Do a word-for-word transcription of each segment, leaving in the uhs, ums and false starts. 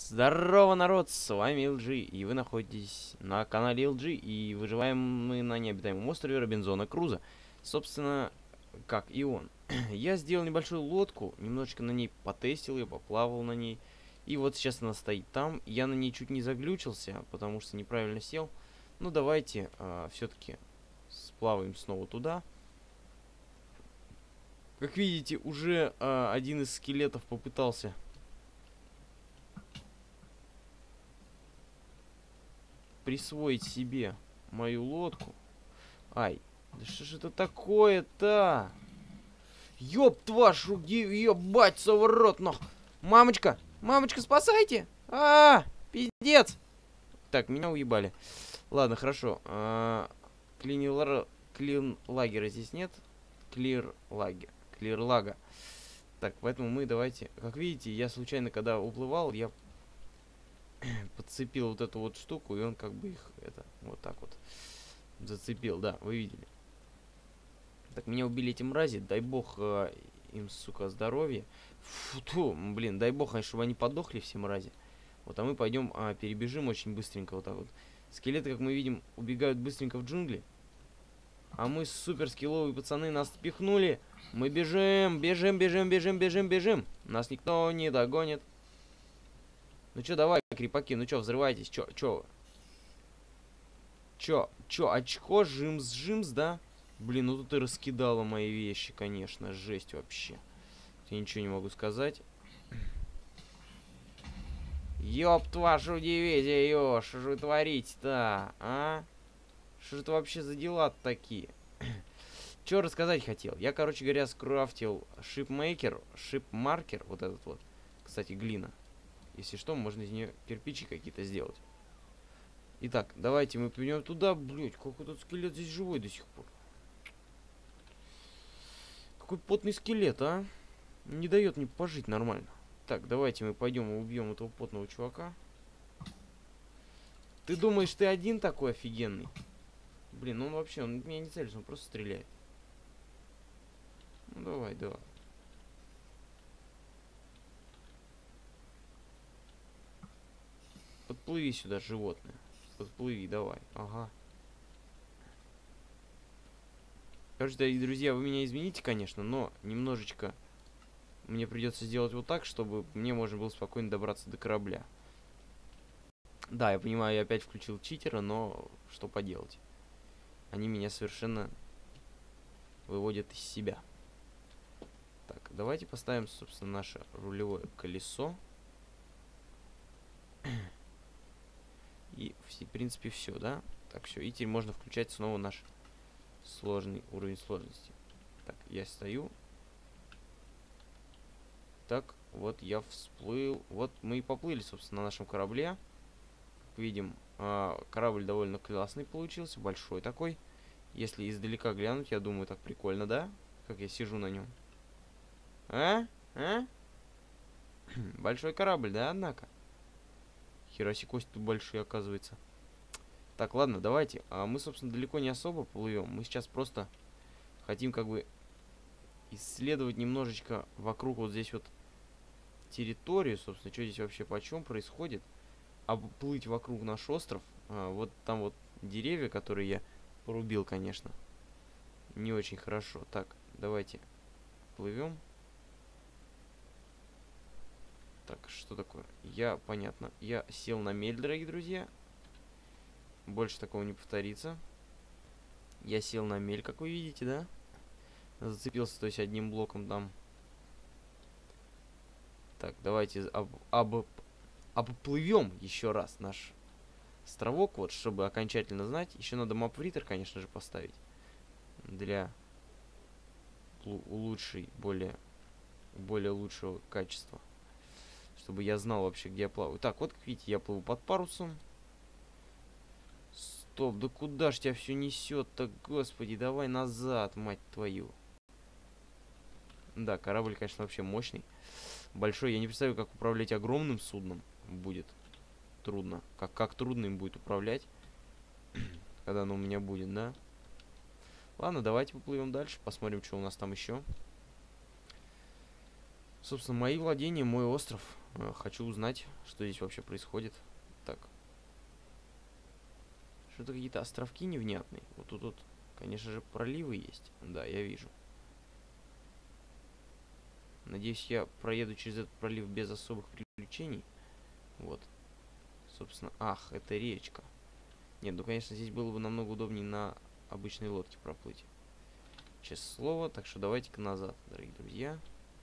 Здорово, народ, с вами эл джи, и вы находитесь на канале эл джи, и выживаем мы на необитаемом острове Робинзона Круза. Собственно, как и он. Я сделал небольшую лодку, немножечко на ней потестил ее, поплавал на ней. И вот сейчас она стоит там, я на ней чуть не заглючился, потому что неправильно сел. Ну, давайте а, все-таки сплаваем снова туда. Как видите, уже а, один из скелетов попытался... присвоить себе мою лодку. Ай, да что ж это такое-то? Ёб вашу, ебать, в рот, нах. Мамочка, мамочка, спасайте! А, пиздец! Так, меня уебали. Ладно, хорошо. А, клин, клин лагера здесь нет. Клир лагер. Клир лага. Так, поэтому мы давайте... Как видите, я случайно, когда уплывал, я подцепил вот эту вот штуку, и он как бы их, это, вот так вот зацепил, да, вы видели. Так, меня убили эти мрази, дай бог э, им, сука, здоровья. Фу, ту, блин, дай бог, конечно, чтобы они подохли, все мрази. Вот, а мы пойдем, а, перебежим очень быстренько вот так вот. Скелеты, как мы видим, убегают быстренько в джунгли. А мы, супер скилловые пацаны, нас спихнули. Мы бежим, бежим, бежим, бежим, бежим, бежим. Нас никто не догонит. Ну чё, давай, крепаки, ну чё, взрывайтесь, чё, чё? Чё, чё, очко, жимс, жимс, да? Блин, ну тут и раскидала мои вещи, конечно, жесть вообще. Я ничего не могу сказать. Ёб вашу дивизию, что же вы творите-то, а? Что же это вообще за дела такие? Чё рассказать хотел? Я, короче говоря, скрафтил шипмейкер, шипмаркер, вот этот вот. Кстати, глина. Если что, можно из нее кирпичи какие-то сделать. Итак, давайте мы пойдем туда. Блять, какой тут скелет здесь живой до сих пор. Какой потный скелет, а? Не дает мне пожить нормально. Так, давайте мы пойдем и убьем этого потного чувака. Ты думаешь, ты один такой офигенный? Блин, ну он вообще, он меня не целится, он просто стреляет. Ну давай, давай. Подплыви сюда, животное. Подплыви, давай. Ага. Короче, дорогие друзья, вы меня извините, конечно, но немножечко мне придется сделать вот так, чтобы мне можно было спокойно добраться до корабля. Да, я понимаю, я опять включил читера, но что поделать. Они меня совершенно выводят из себя. Так, давайте поставим, собственно, наше рулевое колесо. И, в принципе, все, да? Так, все. И теперь можно включать снова наш сложный уровень сложности. Так, я стою. Так, вот я всплыл. Вот мы и поплыли, собственно, на нашем корабле. Как видим, корабль довольно классный получился. Большой такой. Если издалека глянуть, я думаю, так прикольно, да? Как я сижу на нем. А? А? Большой корабль, да, однако? Хераси, кости тут большие, оказывается. Так, ладно, давайте. А мы, собственно, далеко не особо плывем. Мы сейчас просто хотим как бы исследовать немножечко вокруг вот здесь вот территорию. Собственно, что здесь вообще почем происходит. Обплыть вокруг наш остров. А, вот там вот деревья, которые я порубил, конечно. Не очень хорошо. Так, давайте плывем. Так, что такое? Я, понятно, я сел на мель, дорогие друзья. Больше такого не повторится. Я сел на мель, как вы видите, да? Зацепился, то есть, одним блоком там. Так, давайте об, об, обплывем еще раз наш островок, вот, чтобы окончательно знать. Еще надо мапвритер, конечно же, поставить. Для улучшей, более, более лучшего качества. Чтобы я знал вообще, где я плаваю. Так, вот, как видите, я плыву под парусом. Стоп, да куда ж тебя все несет-то, господи, давай назад, мать твою. Да, корабль, конечно, вообще мощный. Большой, я не представляю, как управлять огромным судном будет. Трудно. Как, как трудно им будет управлять, когда оно у меня будет, да? Ладно, давайте поплывем дальше, посмотрим, что у нас там еще. Собственно, мои владения, мой остров. Э, хочу узнать, что здесь вообще происходит. Так. Что-то какие-то островки невнятные. Вот тут вот, конечно же, проливы есть. Да, я вижу. Надеюсь, я проеду через этот пролив без особых приключений. Вот. Собственно, ах, это речка. Нет, ну, конечно, здесь было бы намного удобнее на обычной лодке проплыть. Честное слово, так что давайте-ка назад, дорогие друзья.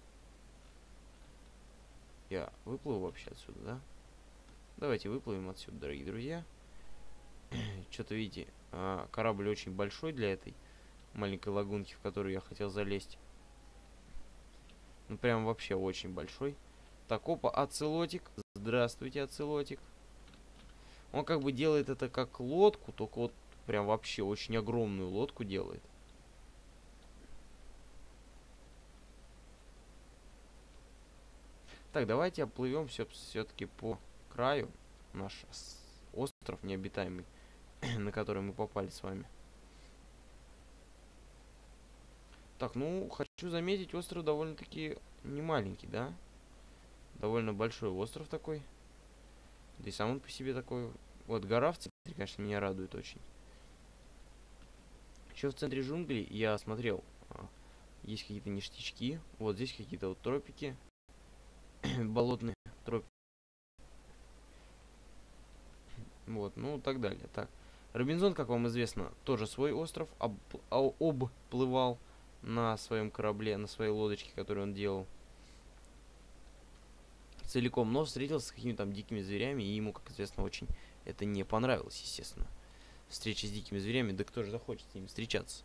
Я выплыву вообще отсюда, да? Давайте выплывем отсюда, дорогие друзья. Что-то, видите, корабль очень большой для этой маленькой лагунки, в которую я хотел залезть. Ну, прям вообще очень большой. Так, опа, оцелотик. Здравствуйте, оцелотик. Он как бы делает это как лодку, только вот прям вообще очень огромную лодку делает. Так, давайте оплывем все, все-таки по краю. Наш остров необитаемый, на который мы попали с вами. Так, ну, хочу заметить, остров довольно-таки не маленький, да? Довольно большой остров такой. Да и сам он по себе такой. Вот гора в центре, конечно, меня радует очень. Еще в центре джунглей я смотрел. Есть какие-то ништячки. Вот здесь какие-то вот тропики. Болотные тропики. Вот, ну так далее. Так. Робинзон, как вам известно, тоже свой остров об, обплывал на своем корабле, на своей лодочке, которую он делал. Целиком, но встретился с какими-то там дикими зверями, и ему, как известно, очень это не понравилось, естественно. Встреча с дикими зверями, да кто же захочет с ними встречаться?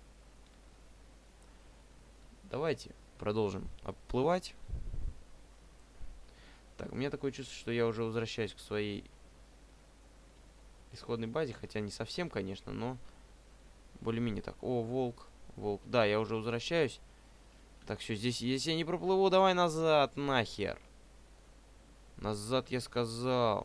Давайте продолжим обплывать. Так, у меня такое чувство, что я уже возвращаюсь к своей исходной базе, хотя не совсем, конечно, но более-менее так. О, волк, волк. Да, я уже возвращаюсь. Так, все, здесь, если я не проплыву, давай назад, нахер. Назад, я сказал.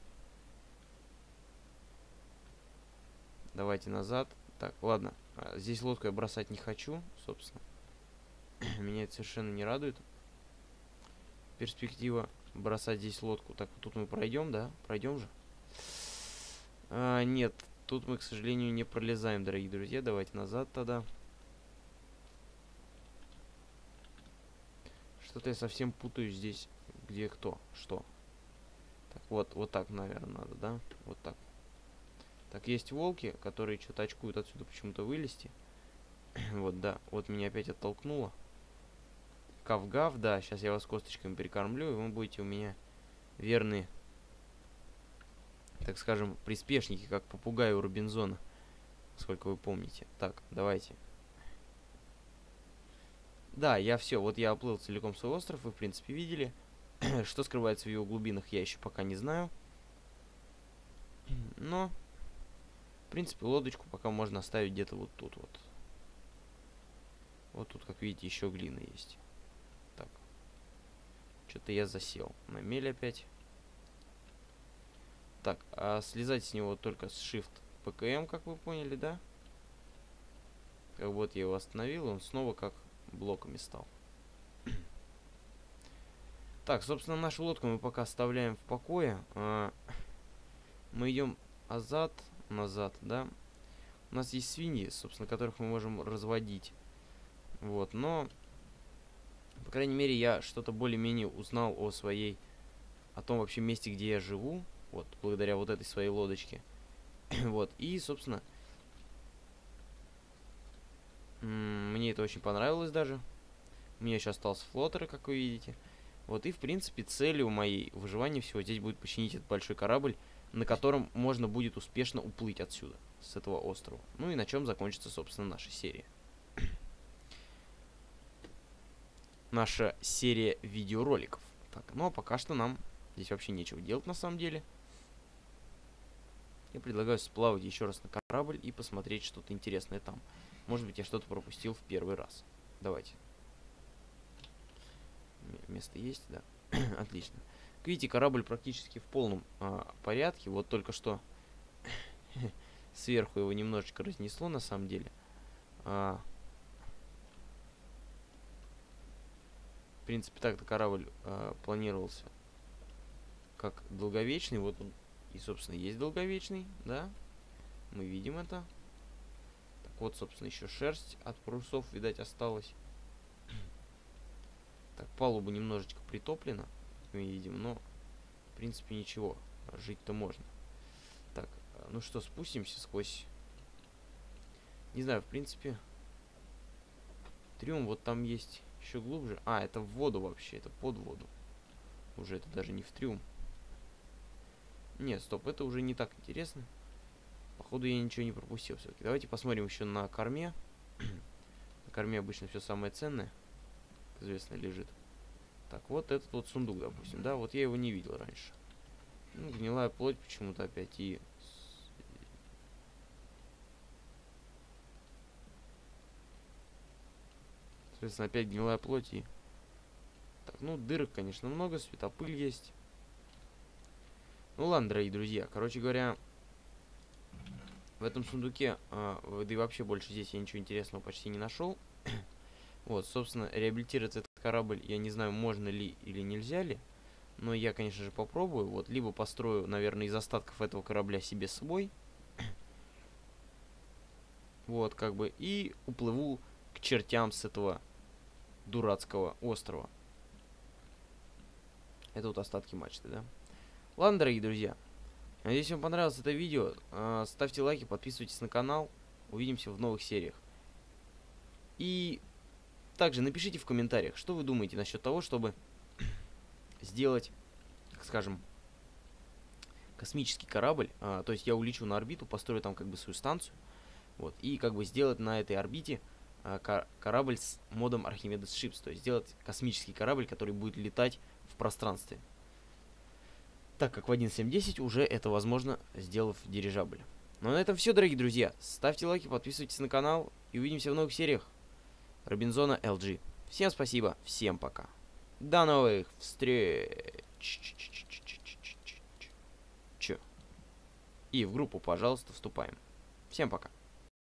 Давайте назад. Так, ладно. Здесь лодку я бросать не хочу, собственно. Меня это совершенно не радует. Перспектива бросать здесь лодку. Так, тут мы пройдем, да? Пройдем же? А, нет, тут мы, к сожалению, не пролезаем, дорогие друзья. Давайте назад тогда. Что-то я совсем путаюсь здесь. Где кто? Что? Так, вот, вот так, наверное, надо, да? Вот так. Так, есть волки, которые что-то очкуют отсюда почему-то вылезти. Вот, да. Вот меня опять оттолкнуло. Кав-гав, да. Сейчас я вас косточками перекормлю, и вы будете у меня верные, так скажем, приспешники, как попугай у Робинзона. Сколько вы помните. Так, давайте. Да, я все. Вот я оплыл целиком свой остров. Вы, в принципе, видели. Что скрывается в его глубинах, я еще пока не знаю. Но, в принципе, лодочку пока можно оставить где-то вот тут вот. Вот тут, как видите, еще глина есть. Так. Что-то я засел. На мель опять. Так, а слезать с него только с Shift пи кей эм, как вы поняли, да? Как вот я его остановил, он снова как блоками стал. Так, собственно, нашу лодку мы пока оставляем в покое. А, мы идем назад, назад, да? У нас есть свиньи, собственно, которых мы можем разводить. Вот, но, по крайней мере, я что-то более-менее узнал о своей, о том вообще месте, где я живу. Вот, благодаря вот этой своей лодочке. Вот, и, собственно, мне это очень понравилось даже. У меня еще остался флотер, как вы видите. Вот, и, в принципе, целью моей выживания всего здесь будет починить этот большой корабль, на котором можно будет успешно уплыть отсюда, с этого острова. Ну и на чем закончится, собственно, наша серия. Наша серия видеороликов. Так, ну а пока что нам здесь вообще нечего делать, на самом деле. Я предлагаю сплавать еще раз на корабль и посмотреть что-то интересное там. Может быть, я что-то пропустил в первый раз. Давайте. Место есть, да. Отлично. Как видите, корабль практически в полном а, порядке. Вот только что сверху его немножечко разнесло, на самом деле. А... В принципе, так-то корабль э, планировался как долговечный. Вот он и, собственно, есть долговечный, да? Мы видим это. Так вот, собственно, еще шерсть от парусов, видать, осталась. Так, палуба немножечко притоплена, мы видим, но, в принципе, ничего. Жить-то можно. Так, ну что, спустимся сквозь... Не знаю, в принципе... Трюм вот там есть еще глубже. А, это в воду вообще, это под воду. Уже это даже не в трюм. Нет, стоп, это уже не так интересно. Походу я ничего не пропустил все-таки. Давайте посмотрим еще на корме. На корме обычно все самое ценное, как известно, лежит. Так, вот этот вот сундук, допустим, да, вот я его не видел раньше. Ну, гнилая плоть почему-то опять и... Соответственно, опять гнилая плоть и... Так, ну, дырок, конечно, много, светопыль есть. Ну, ладно, дорогие друзья, короче говоря... В этом сундуке, а, да и вообще больше здесь я ничего интересного почти не нашел. Вот, собственно, реабилитировать этот корабль я не знаю, можно ли или нельзя ли. Но я, конечно же, попробую. Вот, либо построю, наверное, из остатков этого корабля себе свой. Вот, как бы, и уплыву к чертям с этого дурацкого острова. Это вот остатки мачты, да? Ладно, дорогие друзья. Надеюсь, вам понравилось это видео. Ставьте лайки, подписывайтесь на канал. Увидимся в новых сериях. И также напишите в комментариях, что вы думаете насчет того, чтобы сделать, так скажем, космический корабль. А, то есть я улечу на орбиту, построю там как бы свою станцию. Вот, и как бы сделать на этой орбите а, кор корабль с модом Archimedes Ships. То есть сделать космический корабль, который будет летать в пространстве. Так как в один точка семь точка десять уже это возможно, сделав дирижабль. Ну а на этом все, дорогие друзья. Ставьте лайки, подписывайтесь на канал. И увидимся в новых сериях Робинзона эл джи. Всем спасибо, всем пока. До новых встреч. И в группу, пожалуйста, вступаем. Всем пока.